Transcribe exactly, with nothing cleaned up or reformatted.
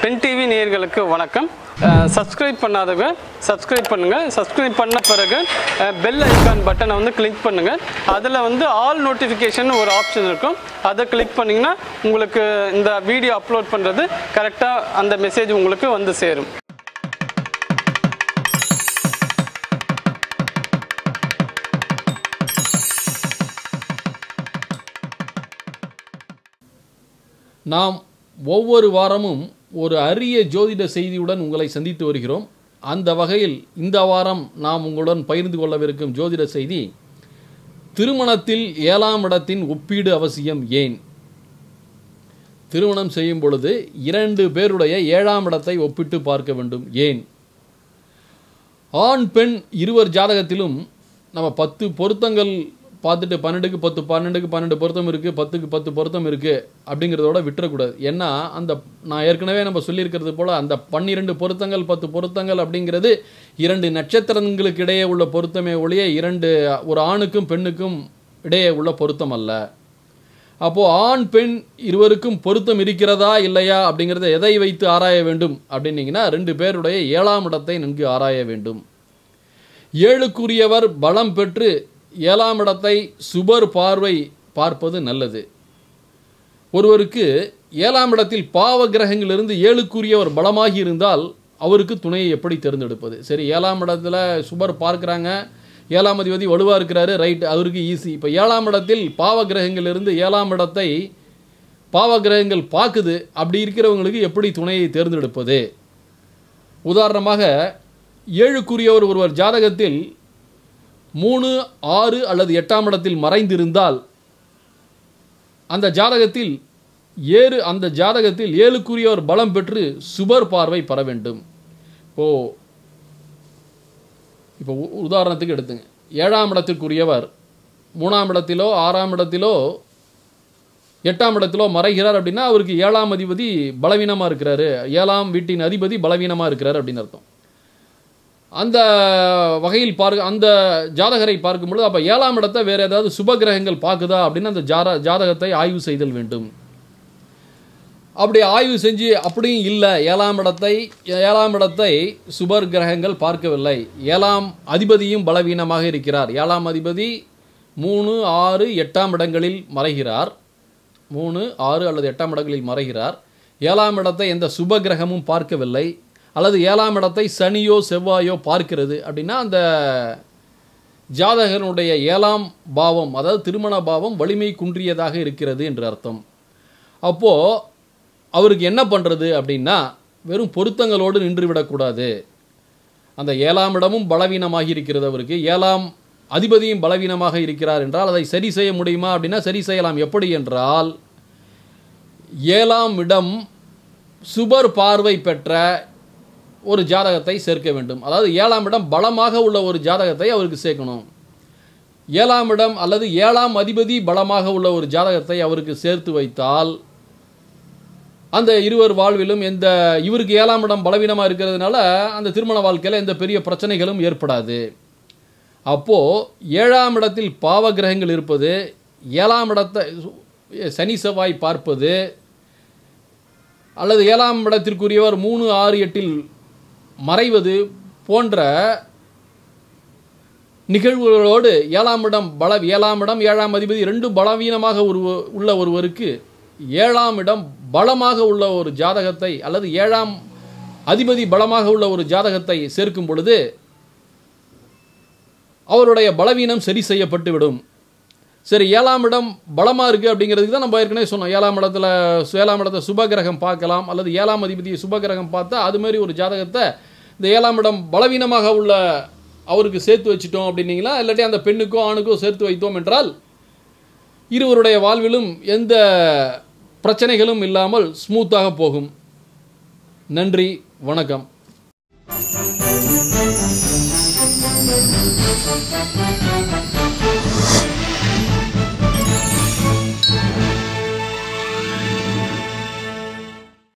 Pen TV நேயர்களுக்கு வணக்கம். Subscribe பண்ணாதவங்க சப்ஸ்கிரைப் பண்ணுங்கள். சப்ஸ்கிரைப் பண்ண பிறகு பெல் ஐக்கான் பட்டனை வந்து கிளிக் பண்ணுங்கள். அதில் வந்து ஆல் நோட்டிஃபிகேஷன் ஒரு ஆப்ஷன் இருக்கும். அதை கிளிக் பண்ணிங்கன்னா உங்களுக்கு இந்த வீடியோ அப்லோட் பண்ணுறது கரெக்டாக அந்த மெசேஜ் உங்களுக்கு வந்து சேரும். நாம் ஒவ்வொரு வாரமும் ஒரு அரிய ஜோதிட செய்தியுடன் உங்களை சந்தித்து வருகிறோம். அந்த வகையில் இந்த வாரம் நாம் உங்களுடன் பகிர்ந்து கொள்ளவிருக்கும் ஜோதிட செய்தி, திருமணத்தில் ஏழாம் இடத்தின் ஒப்பீடு அவசியம் ஏன்? திருமணம் செய்யும் பொழுது இரண்டு பேருடைய ஏழாம் இடத்தை ஒப்பிட்டு பார்க்க வேண்டும் ஏன்? ஆண் பெண் இருவர் ஜாதகத்திலும் நம்ம பத்து பொருத்தங்கள் பார்த்துட்டு பன்னெண்டுக்கு பத்து பன்னெண்டுக்கு பன்னெண்டு பொருத்தம் இருக்குது, பத்துக்கு பத்து பொருத்தம் இருக்குது அப்படிங்கிறதோட விட்டுறக்கூடாது. ஏன்னா அந்த நான் ஏற்கனவே நம்ம சொல்லியிருக்கிறது போல் அந்த பன்னிரெண்டு பொருத்தங்கள் பத்து பொருத்தங்கள் அப்படிங்கிறது இரண்டு நட்சத்திரங்களுக்கு இடையே உள்ள பொருத்தமே ஒழிய இரண்டு ஒரு ஆணுக்கும் பெண்ணுக்கும் இடையே உள்ள பொருத்தம் அல்ல. அப்போது ஆண் பெண் இருவருக்கும் பொருத்தம் இருக்கிறதா இல்லையா அப்படிங்கிறத எதை வைத்து ஆராய வேண்டும் அப்படின்னீங்கன்னா ரெண்டு பேருடைய ஏழாம் இடத்தை நன்கு ஆராய வேண்டும். ஏழுக்குரியவர் பலம் பெற்று ஏழாம் இடத்தை சுபர் பார்வை பார்ப்பது நல்லது. ஒருவருக்கு ஏழாம் இடத்தில் பாவ கிரகங்களிலிருந்து ஏழுக்குரியவர் பலமாகி இருந்தால் அவருக்கு துணையை எப்படி தேர்ந்தெடுப்பது? சரி, ஏழாம் இடத்துல சுபர் பார்க்குறாங்க, ஏழாம் அதிபதி வலுவாக இருக்கிறாரு, ரைட், அவருக்கு ஈஸி. இப்போ ஏழாம் இடத்தில் பாவ கிரகங்களிலிருந்து ஏழாம் இடத்தை பாவ கிரகங்கள் பார்க்குது, அப்படி இருக்கிறவங்களுக்கு எப்படி துணையை தேர்ந்தெடுப்பது? உதாரணமாக ஏழுக்குரியவர் ஒருவர் ஜாதகத்தில் மூணு ஆறு அல்லது எட்டாம் இடத்தில் மறைந்திருந்தால் அந்த ஜாதகத்தில் ஏழு அந்த ஜாதகத்தில் ஏழுக்குரியவர் பலம் பெற்று சுபர் பார்வை பெற வேண்டும். ஓ இப்போ உதாரணத்துக்கு எடுத்துங்க, ஏழாம் இடத்திற்குரியவர் மூணாம் இடத்திலோ ஆறாம் இடத்திலோ எட்டாம் இடத்திலோ மறைகிறார் அப்படின்னா அவருக்கு ஏழாம் அதிபதி பலவீனமாக இருக்கிறாரு, ஏழாம் வீட்டின் அதிபதி பலவீனமாக இருக்கிறார் அப்படின்னு அர்த்தம். அந்த வகையில் பார்க்க அந்த ஜாதகரை பார்க்கும் பொழுது அப்போ ஏழாம் இடத்தை வேறு ஏதாவது சுப கிரகங்கள் பார்க்குதா அப்படின்னு அந்த ஜாத ஜாதகத்தை ஆய்வு செய்தல் வேண்டும். அப்படி ஆய்வு செஞ்சு அப்படியும் இல்லை, ஏழாம் இடத்தை ஏழாம் இடத்தை சுபர் கிரகங்கள் பார்க்கவில்லை, ஏழாம் அதிபதியும் பலவீனமாக இருக்கிறார், ஏழாம் அதிபதி மூணு ஆறு எட்டாம் இடங்களில் மறைகிறார், மூணு ஆறு அல்லது எட்டாம் இடங்களில் மறைகிறார், ஏழாம் இடத்தை எந்த சுப கிரகமும் பார்க்கவில்லை, அல்லது ஏழாம் இடத்தை சனியோ செவ்வாயோ பார்க்கிறது அப்படின்னா அந்த ஜாதகனுடைய ஏழாம் பாவம், அதாவது திருமண பாவம் வலிமை குன்றியதாக இருக்கிறது என்று அர்த்தம். அப்போது அவருக்கு என்ன பண்ணுறது அப்படின்னா வெறும் பொருத்தங்களோடு நின்று விடக்கூடாது. அந்த ஏழாம் இடமும் பலவீனமாகி இருக்கிறது, அவருக்கு ஏழாம் அதிபதியும் பலவீனமாக இருக்கிறார் என்றால் அதை சரி செய்ய முடியுமா அப்படின்னா சரி செய்யலாம். எப்படி என்றால் ஏழாம் இடம் சுபர் பார்வை பெற்ற ஒரு ஜாதகத்தை சேர்க்க வேண்டும். அதாவது ஏழாம் இடம் பலமாக உள்ள ஒரு ஜாதகத்தை அவருக்கு சேர்க்கணும். ஏழாம் இடம் அல்லது ஏழாம் அதிபதி பலமாக உள்ள ஒரு ஜாதகத்தை அவருக்கு சேர்த்து வைத்தால் அந்த இருவர் வாழ்விலும் எந்த இவருக்கு ஏழாம் இடம் பலவீனமாக இருக்கிறதுனால அந்த திருமண வாழ்க்கையில் எந்த பெரிய பிரச்சனைகளும் ஏற்படாது. அப்போது ஏழாம் இடத்தில் பாவ கிரகங்கள் இருப்பது, ஏழாம் இடத்தை சனி செவ்வாய் பார்ப்பது, அல்லது ஏழாம் இடத்திற்குரியவர் மூணு ஆறு எட்டில் மறைவது போன்ற நிகழ்வுகளோடு ஏழாம் இடம் பல ஏழாம் இடம் ஏழாம் அதிபதி ரெண்டும் பலவீனமாக ஒரு உள்ள ஒருவருக்கு ஏழாம் இடம் பலமாக உள்ள ஒரு ஜாதகத்தை அல்லது ஏழாம் அதிபதி பலமாக உள்ள ஒரு ஜாதகத்தை சேர்க்கும் பொழுது அவருடைய பலவீனம் சரி செய்யப்பட்டு விடும். சரி, ஏழாம் இடம் பலமாக இருக்குது அப்படிங்கிறதுக்கு தான் நம்ம ஏற்கனவே சொன்னோம். ஏழாம் இடத்துல ஏழாம் இடத்தை சுபகிரகம் பார்க்கலாம், அல்லது ஏழாம் அதிபதியை சுபகிரகம் பார்த்தா அது மாதிரி ஒரு ஜாதகத்தை இந்த ஏழாம் இடம் பலவீனமாக உள்ள அவருக்கு சேர்த்து வச்சுட்டோம் அப்படின்னீங்களா, இல்லாட்டி அந்த பெண்ணுக்கோ ஆணுக்கோ சேர்த்து வைத்தோம் என்றால் இருவருடைய வாழ்விலும் எந்த பிரச்சனைகளும் இல்லாமல் ஸ்மூத்தாக போகும். நன்றி, வணக்கம்.